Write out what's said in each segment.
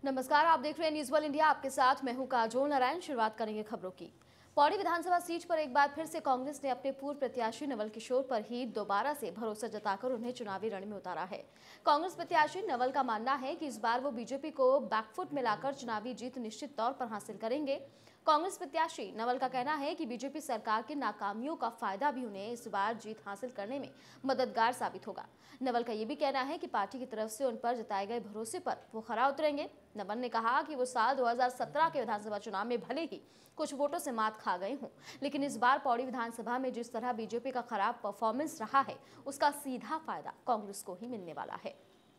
नमस्कार, आप देख रहे हैं न्यूज वर्ल्ड इंडिया। आपके साथ मैं हूं काजोल नारायण। शुरुआत करेंगे खबरों की। पौड़ी विधानसभा सीट पर एक बार फिर से कांग्रेस ने अपने पूर्व प्रत्याशी नवल किशोर पर ही दोबारा से भरोसा जताकर उन्हें चुनावी रण में उतारा है। कांग्रेस प्रत्याशी नवल का मानना है कि इस बार वो बीजेपी को बैकफुट में लाकर चुनावी जीत निश्चित तौर पर हासिल करेंगे। कांग्रेस प्रत्याशी नवल का कहना है कि बीजेपी सरकार की नाकामियों का फायदा भी उन्हें इस बार जीत हासिल करने में मददगार साबित होगा। नवल का ये भी कहना है कि पार्टी की तरफ से उन पर जताए गए भरोसे पर वो खरा उतरेंगे। नवल ने कहा कि वो साल 2017 के विधानसभा चुनाव में भले ही कुछ वोटों से मात खा गए हों, लेकिन इस बार पौड़ी विधानसभा में जिस तरह बीजेपी का खराब परफॉर्मेंस रहा है, उसका सीधा फायदा कांग्रेस को ही मिलने वाला है।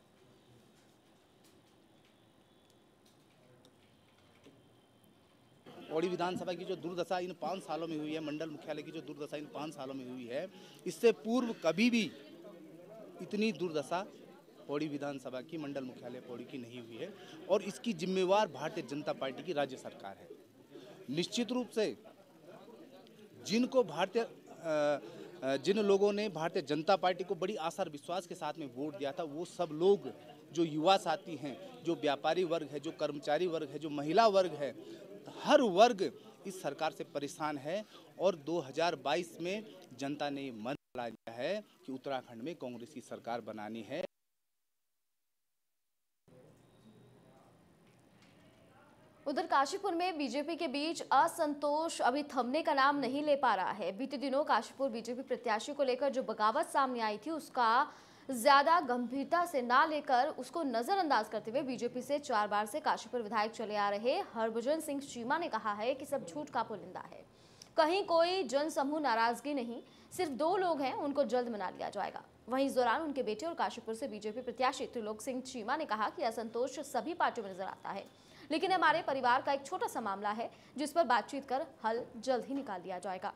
पौड़ी विधानसभा की जो दुर्दशा इन 5 सालों में हुई है, मंडल मुख्यालय की जो दुर्दशा इन 5 सालों में हुई है, इससे पूर्व कभी भी इतनी दुर्दशा पौड़ी विधानसभा की मंडल मुख्यालय पौड़ी की नहीं हुई है और इसकी जिम्मेवार भारतीय जनता पार्टी की राज्य सरकार है। निश्चित रूप से जिन लोगों ने भारतीय जनता पार्टी को बड़ी आशा और विश्वास के साथ में वोट दिया था, वो सब लोग, जो युवा साथी हैं, जो व्यापारी वर्ग है, जो कर्मचारी वर्ग है, जो महिला वर्ग है, हर वर्ग इस सरकार से परेशान है और 2022 में जनता ने मन बना लिया है कि उत्तराखंड में कांग्रेस की सरकार बनानी है। उधर काशीपुर में बीजेपी के बीच असंतोष अभी थमने का नाम नहीं ले पा रहा है। बीते दिनों काशीपुर बीजेपी प्रत्याशी को लेकर जो बगावत सामने आई थी, उसका ज्यादा गंभीरता से ना लेकर उसको नजरअंदाज करते हुए बीजेपी से 4 बार से काशीपुर विधायक चले आ रहे हरभजन सिंह चीमा ने कहा है कि सब झूठ का पुलिंदा है, कहीं कोई जन समूह नाराजगी नहीं, सिर्फ 2 लोग हैं, उनको जल्द मना लिया जाएगा। वहीं इस दौरान उनके बेटे और काशीपुर से बीजेपी प्रत्याशी त्रिलोक सिंह चीमा ने कहा कि असंतोष सभी पार्टियों में नजर आता है, लेकिन हमारे परिवार का एक छोटा सा मामला है जिस पर बातचीत कर हल जल्द ही निकाल लिया जाएगा।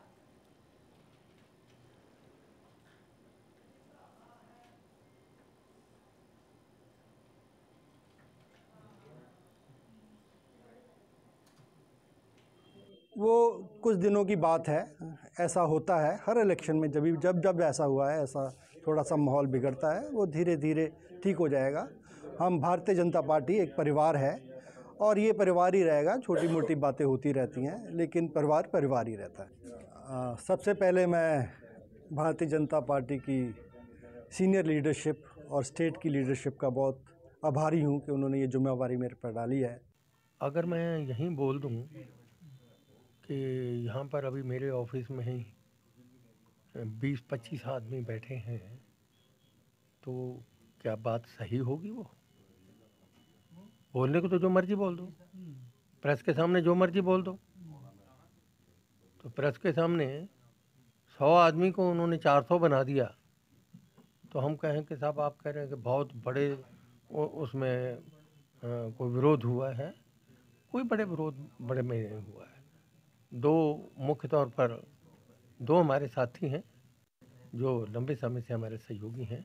वो कुछ दिनों की बात है, ऐसा होता है हर इलेक्शन में। जब ऐसा हुआ है, ऐसा थोड़ा सा माहौल बिगड़ता है, वो धीरे धीरे ठीक हो जाएगा। हम भारतीय जनता पार्टी एक परिवार है और ये परिवार ही रहेगा। छोटी मोटी बातें होती रहती हैं, लेकिन परिवार ही रहता है। सबसे पहले मैं भारतीय जनता पार्टी की सीनियर लीडरशिप और स्टेट की लीडरशिप का बहुत आभारी हूँ कि उन्होंने ये जिम्मेवारी मेरे पर डाली है। अगर मैं यहीं बोल दूँ कि यहाँ पर अभी मेरे ऑफिस में ही 20-25 आदमी बैठे हैं, तो क्या बात सही होगी? वो बोलने को तो जो मर्जी बोल दो, प्रेस के सामने जो मर्जी बोल दो। तो प्रेस के सामने 100 आदमी को उन्होंने 400 बना दिया, तो हम कहें कि साहब आप कह रहे हैं कि बहुत बड़े उसमें कोई विरोध हुआ है। कोई बड़े विरोध बड़े में नहीं हुआ है। 2 मुख्य तौर पर 2 हमारे साथी हैं जो लंबे समय से हमारे सहयोगी हैं।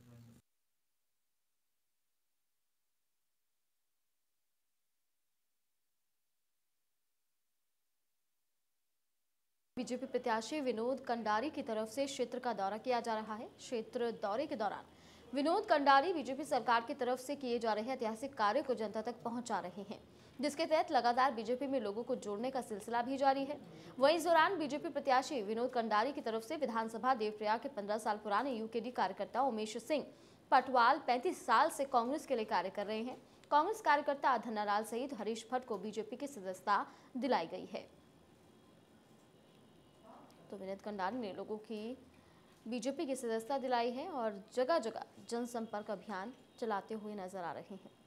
बीजेपी प्रत्याशी विनोद कंडारी की तरफ से क्षेत्र का दौरा किया जा रहा है। क्षेत्र दौरे के दौरान विनोद कंडारी बीजेपी सरकार की तरफ से किए जा रहे ऐतिहासिक कार्य को जनता तक पहुंचा रहे हैं, जिसके तहत लगातार बीजेपी में लोगों को जोड़ने का सिलसिला भी जारी है। वहीं इस दौरान बीजेपी प्रत्याशी विनोद कंडारी की तरफ से विधानसभा देवप्रयाग के 15 साल पुराने यूकेडी कार्यकर्ता उमेश सिंह पटवाल 35 साल से कांग्रेस के लिए कार्य कर रहे हैं। कांग्रेस कार्यकर्ता धन्नालाल सहित हरीश भट्ट को बीजेपी की सदस्यता दिलाई गई है। तो विनोद कंडारी ने लोगों की बीजेपी की सदस्यता दिलाई है और जगह जगह जनसंपर्क अभियान चलाते हुए नजर आ रहे हैं।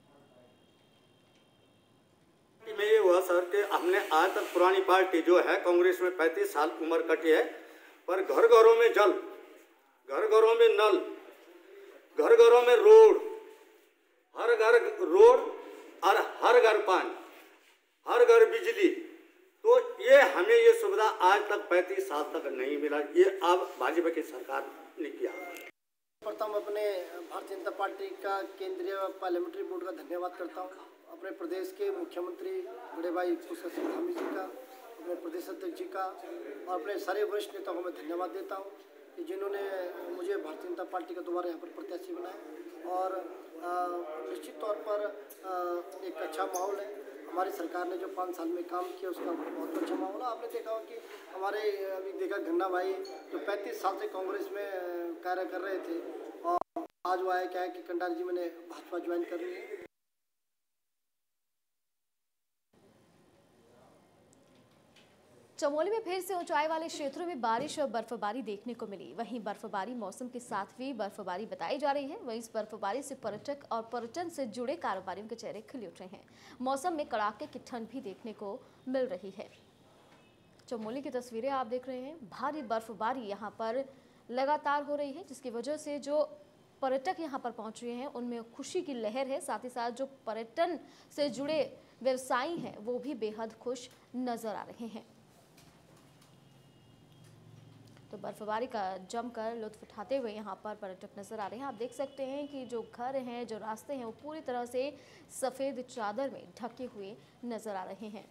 में ये हुआ सर कि हमने आज तक पुरानी पार्टी जो है कांग्रेस में 35 साल उम्र कटी है, पर घर घरों में जल, घर घरों में नल, घर घरों में रोड, हर घर रोड और हर घर पानी, हर घर बिजली, तो ये हमें ये सुविधा आज तक 35 साल तक नहीं मिला। ये अब भाजपा की सरकार ने किया। प्रथम अपने भारतीय जनता पार्टी का केंद्रीय पार्लियामेंट्री बोर्ड का धन्यवाद करता हूँ। अपने प्रदेश के मुख्यमंत्री बड़े भाई पुष्कर सिंह धामी जी का, अपने प्रदेश अध्यक्ष जी का और अपने सारे वरिष्ठ नेताओं को मैं धन्यवाद देता हूँ कि जिन्होंने मुझे भारतीय जनता पार्टी का दोबारा यहाँ पर प्रत्याशी बनाया। और निश्चित तौर पर एक अच्छा माहौल है। हमारी सरकार ने जो 5 साल में काम किया उसका बहुत अच्छा माहौल है। आपने देखा हो कि हमारे अभी देखा गन्ना भाई जो 35 साल से कांग्रेस में कार्य कर रहे थे और आज वो आया क्या है कि कंडारी जी मैंने भाजपा ज्वाइन कर ली है। चमोली में फिर से ऊंचाई वाले क्षेत्रों में बारिश और बर्फबारी देखने को मिली। वहीं बर्फबारी मौसम के साथ भी बर्फबारी बताई जा रही है। वहीं इस बर्फबारी से पर्यटक और पर्यटन से जुड़े कारोबारियों के चेहरे खिल उठे हैं। मौसम में कड़ाके की ठंड भी देखने को मिल रही है। चमोली की तस्वीरें आप देख रहे हैं। भारी बर्फबारी यहाँ पर लगातार हो रही है, जिसकी वजह से जो पर्यटक यहाँ पर पहुँच रहे हैं उनमें खुशी की लहर है। साथ ही साथ जो पर्यटन से जुड़े व्यवसायी हैं वो भी बेहद खुश नजर आ रहे हैं। तो बर्फबारी का जमकर लुत्फ उठाते हुए यहाँ पर पर्यटक नजर आ रहे हैं। आप देख सकते हैं कि जो घर हैं, जो रास्ते हैं, वो पूरी तरह से सफ़ेद चादर में ढके हुए नजर आ रहे हैं।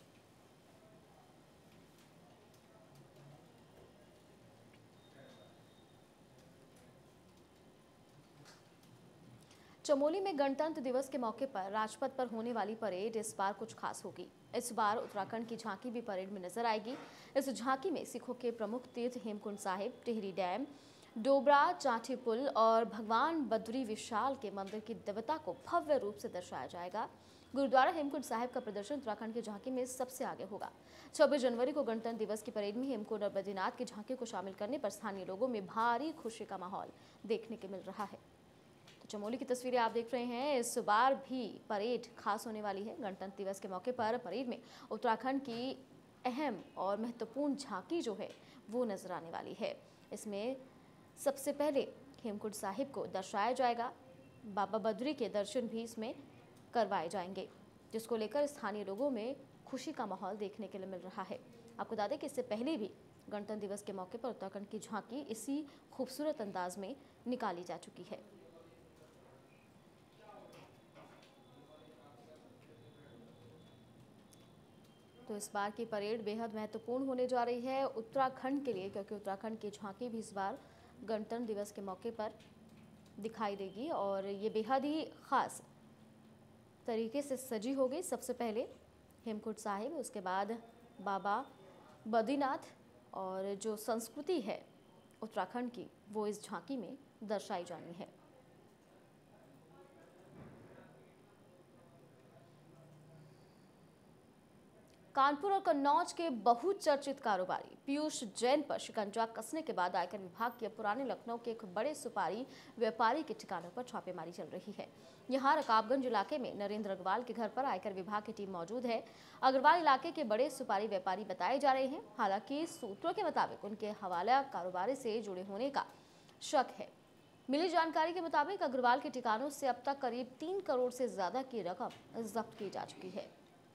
चमोली में गणतंत्र दिवस के मौके पर राजपथ पर होने वाली परेड इस बार कुछ खास होगी। इस बार उत्तराखंड की झांकी भी परेड में नजर आएगी। इस झांकी में सिखों के प्रमुख तीर्थ हेमकुंड साहिब, टिहरी डैम, डोबरा, चाठी पुल और भगवान बद्री विशाल के मंदिर की दिव्यता को भव्य रूप से दर्शाया जाएगा। गुरुद्वारा हेमकुंड साहिब का प्रदर्शन उत्तराखंड की झांकी में सबसे आगे होगा। 26 जनवरी को गणतंत्र दिवस की परेड में हेमकुंड और बद्रीनाथ की झांकी को शामिल करने पर स्थानीय लोगों में भारी खुशी का माहौल देखने को मिल रहा है। चमोली की तस्वीरें आप देख रहे हैं। इस बार भी परेड खास होने वाली है। गणतंत्र दिवस के मौके पर परेड में उत्तराखंड की अहम और महत्वपूर्ण झांकी जो है वो नजर आने वाली है। इसमें सबसे पहले हेमकुंड साहिब को दर्शाया जाएगा। बाबा बद्री के दर्शन भी इसमें करवाए जाएंगे, जिसको लेकर स्थानीय लोगों में खुशी का माहौल देखने के लिए मिल रहा है। आपको बता दें कि इससे पहले भी गणतंत्र दिवस के मौके पर उत्तराखंड की झांकी इसी खूबसूरत अंदाज में निकाली जा चुकी है। तो इस बार की परेड बेहद महत्वपूर्ण होने जा रही है उत्तराखंड के लिए, क्योंकि उत्तराखंड की झांकी भी इस बार गणतंत्र दिवस के मौके पर दिखाई देगी और ये बेहद ही खास तरीके से सजी होगी। सबसे पहले हेमकुंड साहिब, उसके बाद बाबा बद्रीनाथ और जो संस्कृति है उत्तराखंड की वो इस झांकी में दर्शाई जानी है। कानपुर और कन्नौज के बहुचर्चित कारोबारी पीयूष जैन पर शिकंजा कसने के बाद आयकर विभाग के पुराने लखनऊ के एक बड़े सुपारी व्यापारी के ठिकानों पर छापेमारी चल रही है। यहां रकाबगंज इलाके में नरेंद्र अग्रवाल के घर पर आयकर विभाग की टीम मौजूद है। अग्रवाल इलाके के बड़े सुपारी व्यापारी बताए जा रहे हैं। हालांकि सूत्रों के मुताबिक उनके हवाला कारोबारी से जुड़े होने का शक है। मिली जानकारी के मुताबिक अग्रवाल के ठिकानों से अब तक करीब 3 करोड़ से ज्यादा की रकम जब्त की जा चुकी है।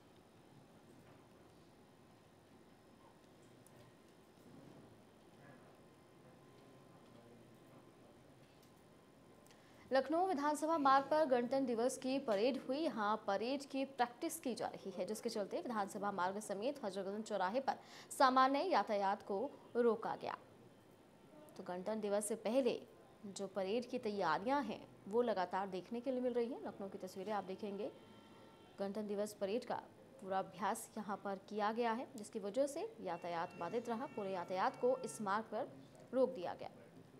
लखनऊ विधानसभा मार्ग पर गणतंत्र दिवस की परेड हुई। यहाँ परेड की प्रैक्टिस की जा रही है, जिसके चलते विधानसभा मार्ग समेत हजरतगंज चौराहे पर सामान्य यातायात को रोका गया। तो गणतंत्र दिवस से पहले जो परेड की तैयारियां हैं वो लगातार देखने के लिए मिल रही हैं। लखनऊ की तस्वीरें आप देखेंगे। गणतंत्र दिवस परेड का पूरा अभ्यास यहाँ पर किया गया है, जिसकी वजह से यातायात बाधित रहा। पूरे यातायात को इस मार्ग पर रोक दिया गया।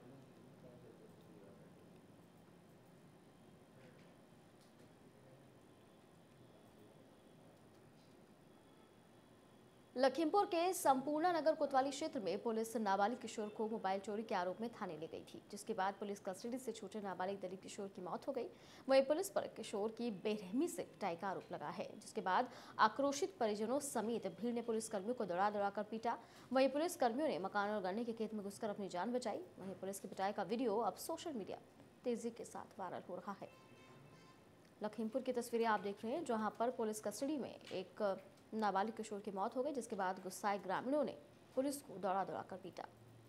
लखीमपुर के संपूर्णा नगर कोतवाली क्षेत्र में पुलिस नाबालिग किशोर को मोबाइल चोरी के आरोप में थाने ले गई थी, जिसके बाद पुलिस कस्टडी से छूटे नाबालिग दलित किशोर की मौत हो गई। वहीं पुलिस पर किशोर की बेरहमी से पिटाई का आरोप लगा है, जिसके बाद आक्रोशित परिजनों समेत भीड़ ने पुलिस कर्मियों को दौड़ा कर पीटा। वहीं पुलिस कर्मियों ने मकान और गन्ने के खेत में घुसकर अपनी जान बचाई। वहीं पुलिस की पिटाई का वीडियो अब सोशल मीडिया तेजी के साथ वायरल हो रहा है। लखीमपुर की तस्वीरें आप देख रहे हैं, जहाँ पर पुलिस कस्टडी में एक नाबालिग किशोर की मौत हो गई, जिसके बाद गुस्साए ग्रामीणों ने पुलिस को दौड़ा कर पीटा।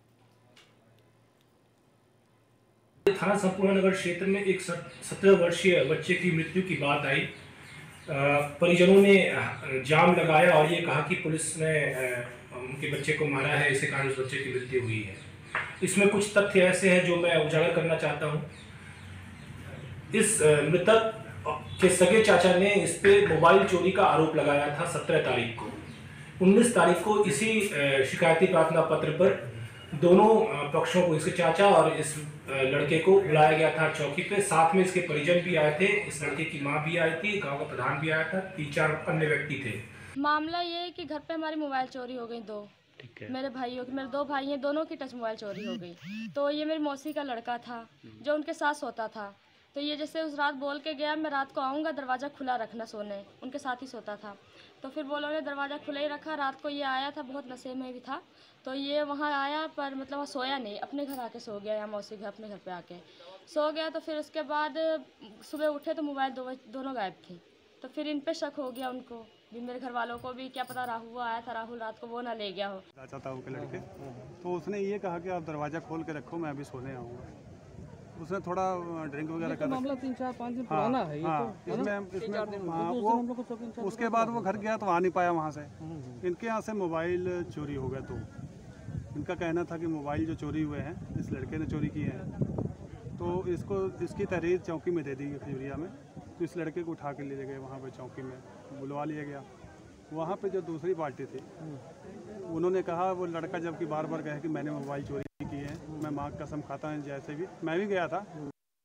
थाना संपूर्ण नगर क्षेत्र में एक 17 वर्षीय बच्चे की मृत्यु की बात आई। परिजनों ने जाम लगाया और ये कहा कि पुलिस ने उनके बच्चे को मारा है, इसी कारण उस बच्चे की मृत्यु हुई है। इसमें कुछ तथ्य ऐसे हैं जो मैं उजागर करना चाहता हूँ। इस मृतक के सगे चाचा ने इस पे मोबाइल चोरी का आरोप लगाया था 17 तारीख को। 19 तारीख को इसी शिकायती प्रार्थना पत्र पर दोनों पक्षों को, इसके चाचा और इस लड़के को बुलाया गया था चौकी पे। साथ में इसके परिजन भी आए थे, इस लड़के की मां भी आई थी, गांव का प्रधान भी आया था, 3-4 अन्य व्यक्ति थे। मामला ये है कि घर पे हमारी मोबाइल चोरी हो गई दो। मेरे भाइयों की, मेरे 2 भाई हैं, दोनों की टच मोबाइल चोरी हो गई। तो ये मेरी मौसी का लड़का था जो उनके साथ सोता था। तो ये जैसे उस रात बोल के गया मैं रात को आऊँगा, दरवाज़ा खुला रखना, सोने उनके साथ ही सोता था। तो फिर वो लोगों ने दरवाज़ा खुला ही रखा। रात को ये आया था, बहुत नशे में भी था, तो ये वहाँ आया पर मतलब वहाँ सोया नहीं, अपने घर आके सो गया, या मौसी घर अपने घर पे आके सो गया। तो फिर उसके बाद सुबह उठे तो मोबाइल दोनों गायब थे। तो फिर इन पे शक हो गया उनको भी, मेरे घर वालों को भी, क्या पता राहुल आया था, राहुल रात को वो ना ले गया हो। चाचा था उनके लड़के, तो उसने ये कहा कि आप दरवाज़ा खोल के रखो, मैं अभी सोने आऊँगा। उसने थोड़ा ड्रिंक वगैरह कर, मामला 3-4-5 दिन पुराना है ये तो, इसमें वो उसके बाद वो घर गया तो आ नहीं पाया वहाँ से। इनके यहाँ से मोबाइल चोरी हो गया। तो इनका कहना था कि मोबाइल जो चोरी हुए हैं इस लड़के ने चोरी किए हैं, तो इसकी तहरीर चौकी में दे दी गई खजूरिया में। तो इस लड़के को उठा के ले गए वहाँ पे चौकी में, बुलवा लिया गया। वहाँ पे जो दूसरी पार्टी थी उन्होंने कहा, वो लड़का जबकि बार बार कहे कि मैंने मोबाइल चोरी की है, मैं माँ की कसम खाता हूँ, जैसे भी मैं भी गया था।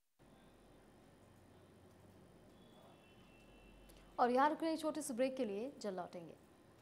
और यहाँ रुकने एक छोटे से ब्रेक के लिए जल्द लौटेंगे।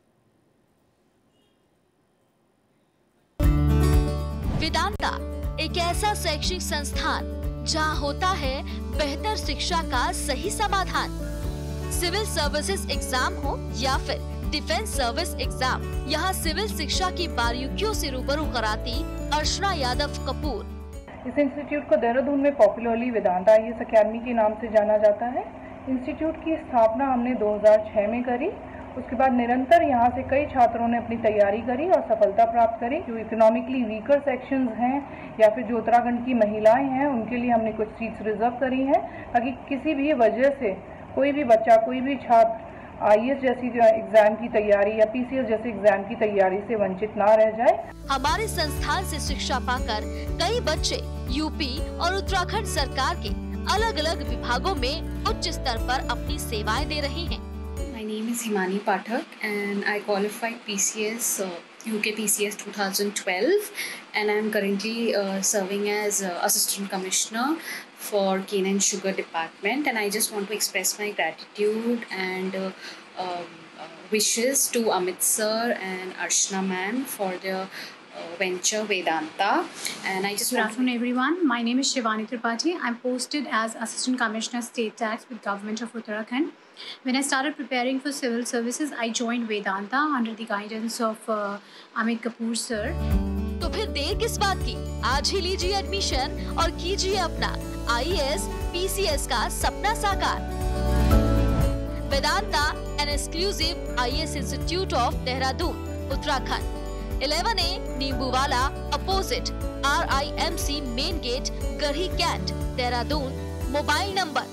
वेदांता एक ऐसा शैक्षिक संस्थान जहाँ होता है बेहतर शिक्षा का सही समाधान। सिविल सर्विसेज एग्जाम हो या फिर डिफेंस सर्विस एग्जाम, यहाँ सिविल शिक्षा की बारीकियों से रूबरू कराती अर्चना यादव कपूर। इस इंस्टीट्यूट को देहरादून में पॉपुलरली वेदांता IAS अकेडमी के नाम से जाना जाता है। इंस्टीट्यूट की स्थापना हमने 2006 में करी। उसके बाद निरंतर यहाँ से कई छात्रों ने अपनी तैयारी करी और सफलता प्राप्त करी। जो इकोनॉमिकली वीकर सेक्शंस हैं या फिर जो उत्तराखंड की महिलाएं हैं, उनके लिए हमने कुछ सीट्स रिजर्व करी हैं, ताकि किसी भी वजह से कोई भी बच्चा, कोई भी छात्र IAS जैसी एग्जाम की तैयारी या PCS जैसे एग्जाम की तैयारी से वंचित ना रह जाए। हमारे संस्थान से शिक्षा पाकर कई बच्चे यूपी और उत्तराखंड सरकार के अलग अलग विभागों में उच्च स्तर पर अपनी सेवाएं दे रहे हैं। My name is Himani Pathak and I qualified PCS, UK PCS 2012, and I'm currently serving as Assistant Commissioner for Cane and Sugar Department, and I just want to express my gratitude and wishes to Amit sir and Archana ma'am for their venture Vedanta. And I just Good afternoon everyone. My name is Shivani Tripathi. I'm posted as Assistant Commissioner State Tax with Government of Uttarakhand. When I started preparing for civil services, I joined Vedanta under the guidance of Amit Kapoor sir. तो फिर देर किस बात की, आज ही लीजिए admission और कीजिए अपना IAS PCS का सपना साकार। Vedanta an exclusive IAS institute of Dehradun, Uttarakhand. 11A Nimbuwala opposite RIMC main gate, Garhi cantt, Dehradun. Mobile number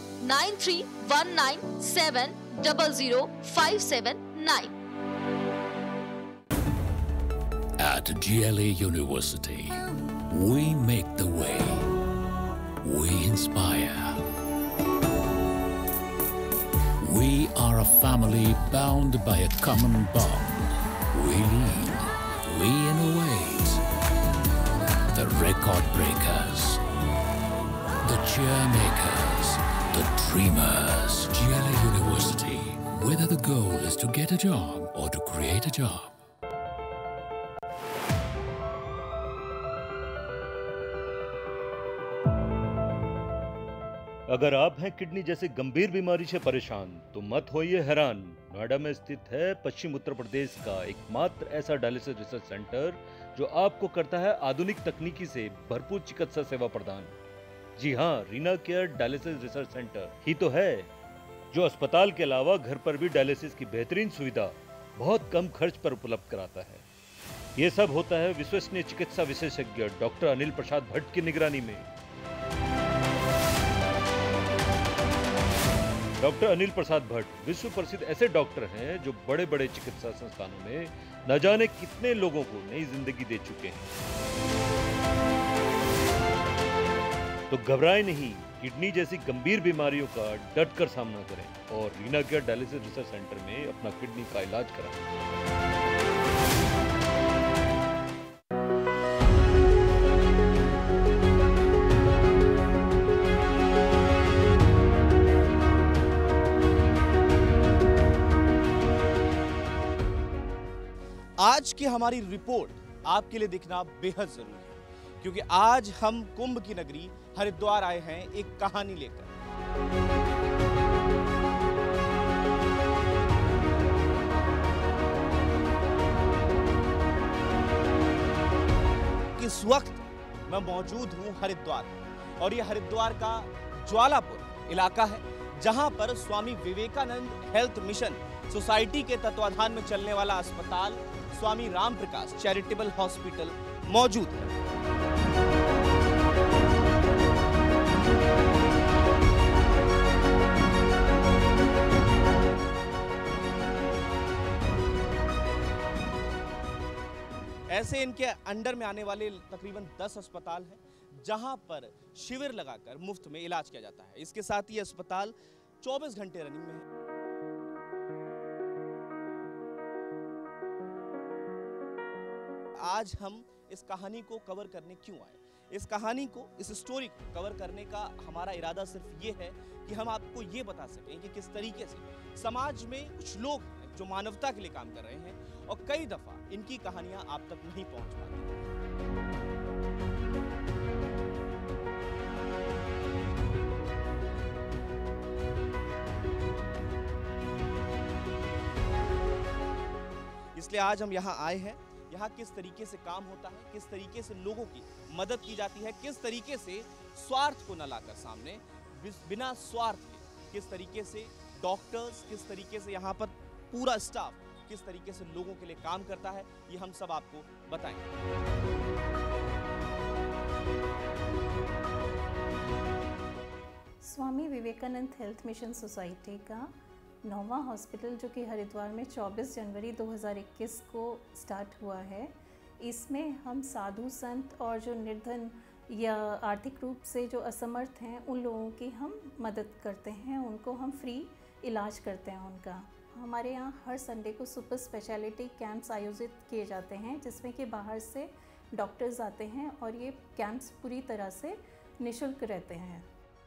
9319700579। At GLA University, we make the way. We inspire. We are a family bound by a common bond. We lead. We innovate. The record breakers. The cheer makers. The dreamers. GLA University. Whether the goal is to get a job or to create a job. अगर आप हैं kidney जैसी गंभीर बीमारी से परेशान तो मत होइए हैरान। नोएडा में स्थित है पश्चिम उत्तर प्रदेश का एकमात्र ऐसा डायलिसिस रिसर्च सेंटर जो आपको करता है आधुनिक तकनीकी से भरपूर चिकित्सा सेवा प्रदान। जी हाँ, Reena care dialysis research centre ही तो है, जो अस्पताल के अलावा घर पर भी डायलिसिस की बेहतरीन सुविधा बहुत कम खर्च पर उपलब्ध कराता है। ये सब होता है विश्वसनीय चिकित्सा विशेषज्ञ डॉक्टर अनिल प्रसाद भट्ट की निगरानी में। डॉक्टर अनिल प्रसाद भट्ट विश्व प्रसिद्ध ऐसे डॉक्टर हैं जो बड़े बड़े चिकित्सा संस्थानों में न जाने कितने लोगों को नई जिंदगी दे चुके हैं। तो घबराएं नहीं, किडनी जैसी गंभीर बीमारियों का डट कर सामना करें और Reena care dialysis research centre में अपना किडनी का इलाज कराएं। आज की हमारी रिपोर्ट आपके लिए दिखना बेहद जरूरी है, क्योंकि आज हम कुंभ की नगरी हरिद्वार आए हैं एक कहानी लेकर। इस वक्त मैं मौजूद हूं हरिद्वार में और यह हरिद्वार का ज्वालापुर इलाका है, जहां पर Swami Vivekananda health mission society के तत्वाधान में चलने वाला अस्पताल स्वामी राम प्रकाश चैरिटेबल हॉस्पिटल मौजूद है। ऐसे इनके अंडर में आने वाले तकरीबन 10 अस्पताल हैं, जहां पर शिविर लगाकर मुफ्त में इलाज किया जाता है। इसके साथ ये अस्पताल 24 घंटे रनिंग में है। आज हम इस कहानी को कवर करने क्यों आए? इस कहानी को, इस स्टोरी को कवर करने का हमारा इरादा सिर्फ ये है कि हम आपको ये बता सकें कि किस तरीके से समाज में कुछ लोग हैं जो मानवता के लिए काम कर रहे हैं और कई दफा इनकी कहानियां आप तक नहीं पहुंच पाती। इसलिए आज हम यहाँ आए हैं। यहाँ किस तरीके से काम होता है, किस तरीके से लोगों की मदद की जाती है, किस तरीके से स्वार्थ को न लाकर सामने बिना स्वार्थ के किस तरीके से डॉक्टर्स, किस तरीके से यहाँ पर पूरा स्टाफ किस तरीके से लोगों के लिए काम करता है, ये हम सब आपको बताएंगे। Swami Vivekananda health mission society का 9वां हॉस्पिटल जो कि हरिद्वार में 24 जनवरी 2021 को स्टार्ट हुआ है, इसमें हम साधु संत और जो निर्धन या आर्थिक रूप से जो असमर्थ हैं उन लोगों की हम मदद करते हैं, उनको हम फ्री इलाज करते हैं उनका। हमारे यहाँ हर संडे को सुपर स्पेशलिटी कैंप्स आयोजित किए जाते हैं, जिसमें कि बाहर से डॉक्टर्स आते हैं और ये कैंप्स पूरी तरह से निःशुल्क रहते हैं।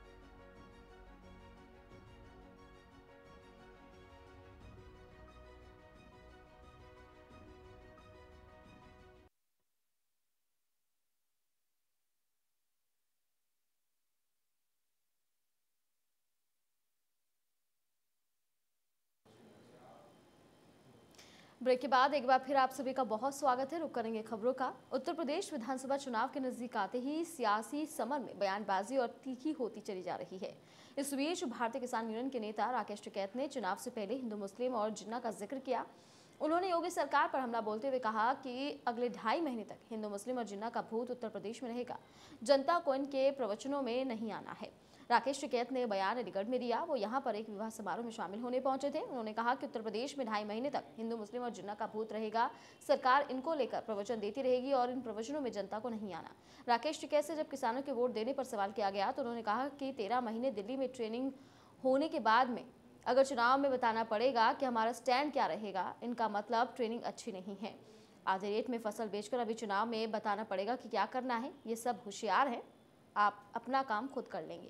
ब्रेक के बाद एक बार फिर आप सभी का बहुत स्वागत है। रुक करेंगे खबरों का। उत्तर प्रदेश विधानसभा चुनाव के नजदीक आते ही सियासी समर में बयानबाजी और तीखी होती चली जा रही है। इस बीच भारतीय किसान यूनियन के नेता राकेश टिकैत ने चुनाव से पहले हिंदू मुस्लिम और जिन्ना का जिक्र किया। उन्होंने योगी सरकार पर हमला बोलते हुए कहा कि अगले 2.5 महीने तक हिंदू मुस्लिम और जिन्ना का भूत उत्तर प्रदेश में रहेगा, जनता को इनके प्रवचनों में नहीं आना है। राकेश टिकैत ने बयान अलीगढ़ में दिया। वो यहाँ पर एक विवाह समारोह में शामिल होने पहुंचे थे। उन्होंने कहा कि उत्तर प्रदेश में 2.5 महीने तक हिंदू मुस्लिम और जिन्ना का भूत रहेगा, सरकार इनको लेकर प्रवचन देती रहेगी और इन प्रवचनों में जनता को नहीं आना। राकेश टिकैत से जब किसानों के वोट देने पर सवाल किया गया तो उन्होंने कहा कि 13 महीने दिल्ली में ट्रेनिंग होने के बाद में अगर चुनाव में बताना पड़ेगा कि हमारा स्टैंड क्या रहेगा, इनका मतलब ट्रेनिंग अच्छी नहीं है। आधे रेट में फसल बेचकर अभी चुनाव में बताना पड़ेगा कि क्या करना है। ये सब होशियार है, आप अपना काम खुद कर लेंगे।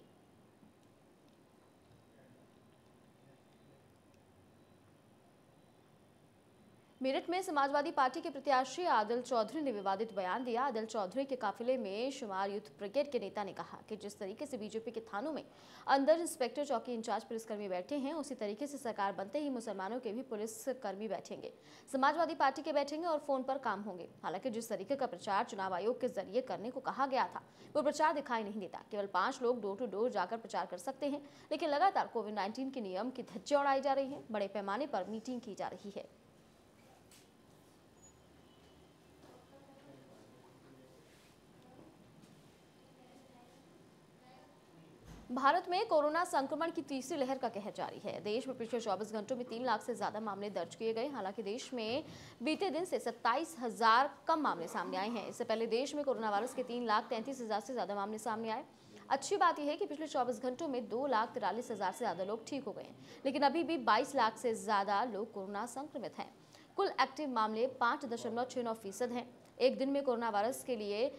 मेरठ में समाजवादी पार्टी के प्रत्याशी आदिल चौधरी ने विवादित बयान दिया। आदिल चौधरी के काफिले में शुमार यूथ ब्रिगेड के नेता ने कहा कि जिस तरीके से बीजेपी के थानों में अंदर इंस्पेक्टर, चौकी इंचार्ज पुलिसकर्मी बैठे हैं, उसी तरीके से सरकार बनते ही मुसलमानों के भी पुलिसकर्मी बैठेंगे, समाजवादी पार्टी के बैठेंगे और फोन पर काम होंगे। हालांकि जिस तरीके का प्रचार चुनाव आयोग के जरिए करने को कहा गया था, वो प्रचार दिखाई नहीं देता। केवल 5 लोग डोर टू डोर जाकर प्रचार कर सकते हैं, लेकिन लगातार कोविड-19 के नियम की धज्जे उड़ाई जा रही है, बड़े पैमाने पर मीटिंग की जा रही है। भारत में कोरोना संक्रमण की तीसरी लहर का कहर जारी है। देश में पिछले 24 घंटों में 3 लाख से ज्यादा मामले दर्ज किए गए। हालांकि देश में बीते दिन से 27,000 कम मामले सामने आए हैं। इससे पहले देश में कोरोना वायरस के 3,33,000 से ज्यादा मामले सामने आए। अच्छी बात यह है कि पिछले 24 घंटों में 2,43,000 से ज्यादा लोग ठीक हो गए हैं, लेकिन अभी भी 22 लाख से ज्यादा लोग कोरोना संक्रमित हैं। कुल एक्टिव मामले 5.69% हैं। एक दिन में कोरोना वायरस के लिए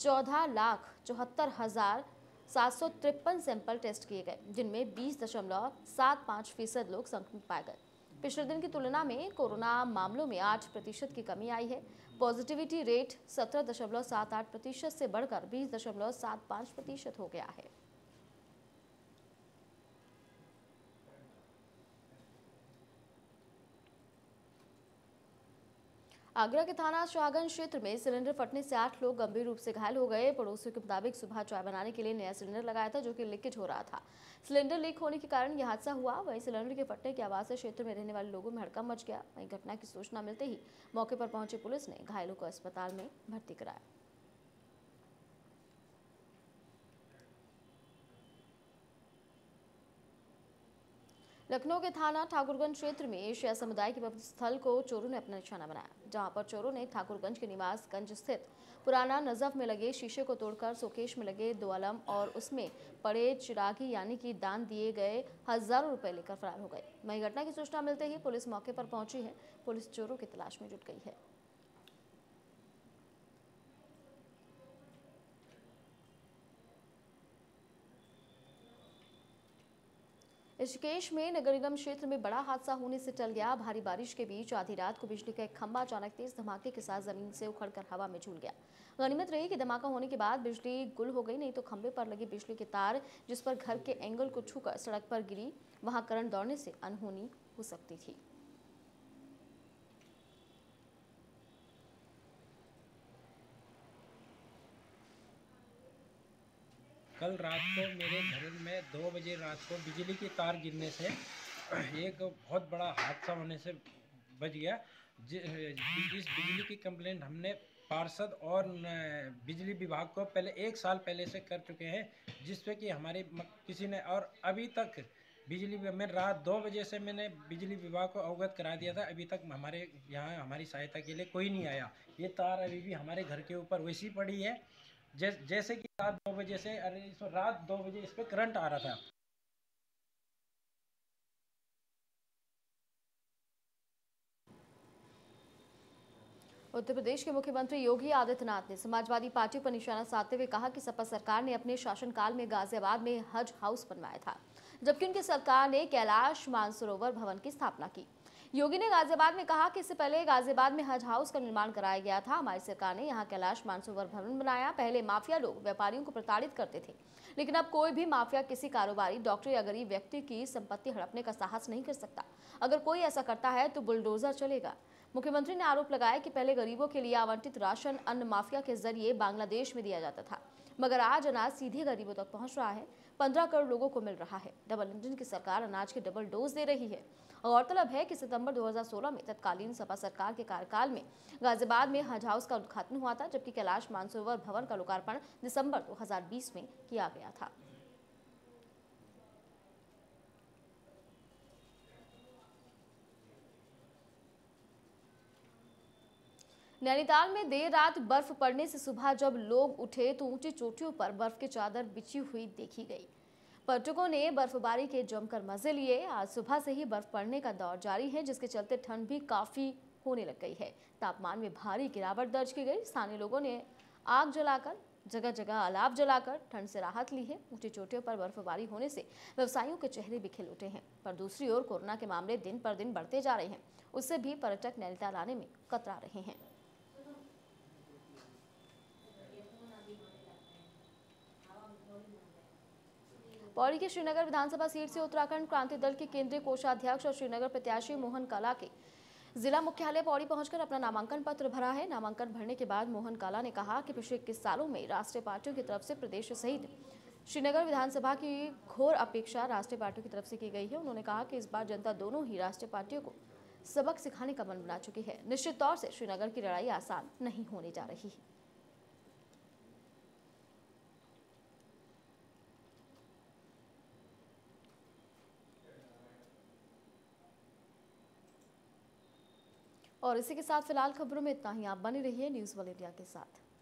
14,74,753 सैंपल टेस्ट किए गए, जिनमें 20.75% लोग संक्रमित पाए गए। पिछले दिन की तुलना में कोरोना मामलों में 8% की कमी आई है। पॉजिटिविटी रेट 17.78% से बढ़कर 20.75% हो गया है। आगरा के थाना शाहगंज क्षेत्र में सिलेंडर फटने से 8 लोग गंभीर रूप से घायल हो गए। पड़ोसियों के मुताबिक सुबह चाय बनाने के लिए नया सिलेंडर लगाया था, जो कि लीकेज हो रहा था। सिलेंडर लीक होने के कारण यह हादसा हुआ। वहीं सिलेंडर के फटने की आवाज से क्षेत्र में रहने वाले लोगों में हड़कंप मच गया। वहीं घटना की सूचना मिलते ही मौके पर पहुंची पुलिस ने घायलों को अस्पताल में भर्ती कराया। लखनऊ के थाना ठाकुरगंज क्षेत्र में शैव समुदाय के पवित्र स्थल को चोरों ने अपना निशाना बनाया, जहां पर चोरों ने ठाकुरगंज के निवास गंज स्थित पुराना नजफ में लगे शीशे को तोड़कर शोकेश में लगे 2 अलम और उसमें पड़े चिरागी यानी कि दान दिए गए हजारों रुपए लेकर फरार हो गए। वहीं घटना की सूचना मिलते ही पुलिस मौके पर पहुंची है। पुलिस चोरों की तलाश में जुट गई है। ऋषिकेश में नगर निगम क्षेत्र में बड़ा हादसा होने से टल गया। भारी बारिश के बीच आधी रात को बिजली का एक खंभा अचानक तेज धमाके के साथ जमीन से उखड़कर हवा में झूल गया। गनीमत रही कि धमाका होने के बाद बिजली गुल हो गई, नहीं तो खंभे पर लगी बिजली के तार जिस पर घर के एंगल को छूकर सड़क पर गिरी, वहां करंट दौड़ने से अनहोनी हो सकती थी। कल रात को मेरे घर में 2 बजे रात को बिजली की तार गिरने से एक बहुत बड़ा हादसा होने से बच गया। इस बिजली की कंप्लेंट हमने पार्षद और बिजली विभाग को पहले 1 साल पहले से कर चुके हैं, जिसपे कि हमारे किसी ने, और अभी तक बिजली में रात 2 बजे से मैंने बिजली विभाग को अवगत करा दिया था। अभी तक हमारे यहाँ हमारी सहायता के लिए कोई नहीं आया। ये तार अभी भी हमारे घर के ऊपर वैसी पड़ी है जैसे कि रात 2 बजे से, रात 2 बजे इस पे करंट आ रहा था। उत्तर प्रदेश के मुख्यमंत्री योगी आदित्यनाथ ने समाजवादी पार्टी पर निशाना साधते हुए कहा कि सपा सरकार ने अपने शासनकाल में गाजियाबाद में हज हाउस बनवाया था, जबकि उनकी सरकार ने कैलाश मानसरोवर भवन की स्थापना की। योगी ने गाजियाबाद में कहा कि इससे पहले गाजियाबाद में हज हाउस का निर्माण कराया गया था। हमारी सरकार ने यहाँ कैलाश मानसरोवर भवन बनाया। पहले माफिया लोग व्यापारियों को प्रताड़ित करते थे, लेकिन अब कोई भी माफिया किसी कारोबारी, डॉक्टर या गरीब व्यक्ति की संपत्ति हड़पने का साहस नहीं कर सकता। अगर कोई ऐसा करता है तो बुलडोजर चलेगा। मुख्यमंत्री ने आरोप लगाया कि पहले गरीबों के लिए आवंटित राशन अन्न माफिया के जरिए बांग्लादेश में दिया जाता था, मगर आज अनाज सीधे गरीबों तक पहुंच रहा है। 15 करोड़ लोगों को मिल रहा है। डबल इंजन की सरकार अनाज के डबल डोज दे रही है। गौरतलब है कि सितंबर 2016 में तत्कालीन सपा सरकार के कार्यकाल में गाजियाबाद में हज हाउस का उद्घाटन हुआ था, जबकि कैलाश मानसरोवर भवन का लोकार्पण दिसंबर 2020 में किया गया था। नैनीताल में देर रात बर्फ पड़ने से सुबह जब लोग उठे तो ऊंची चोटियों पर बर्फ की चादर बिछी हुई देखी गई। पर्यटकों ने बर्फबारी के जमकर मजे लिए। आज सुबह से ही बर्फ पड़ने का दौर जारी है, जिसके चलते ठंड भी काफी होने लग गई है। तापमान में भारी गिरावट दर्ज की गई। स्थानीय लोगों ने आग जलाकर, जगह जगह अलाव जलाकर ठंड से राहत ली है। ऊंची चोटियों पर बर्फबारी होने से व्यवसायियों के चेहरे भी खिल उठे हैं, पर दूसरी ओर कोरोना के मामले दिन पर दिन बढ़ते जा रहे हैं। उससे भी पर्यटक नैनीताल आने में कतरा रहे हैं। पौड़ी के श्रीनगर विधानसभा सीट से उत्तराखंड क्रांति दल के केंद्रीय कोषाध्यक्ष और श्रीनगर प्रत्याशी मोहन काला के जिला मुख्यालय पौड़ी पहुंचकर अपना नामांकन पत्र भरा है। नामांकन भरने के बाद मोहन काला ने कहा कि पिछले 21 सालों में राष्ट्रीय पार्टियों की तरफ से प्रदेश सहित श्रीनगर विधानसभा की घोर अपेक्षा राष्ट्रीय पार्टियों की तरफ से की गई है। उन्होंने कहा कि इस बार जनता दोनों ही राष्ट्रीय पार्टियों को सबक सिखाने का मन बना चुकी है। निश्चित तौर से श्रीनगर की लड़ाई आसान नहीं होने जा रही है। और इसी के साथ फिलहाल खबरों में इतना ही। आप बने रहिए न्यूज़ वर्ल्ड इंडिया के साथ।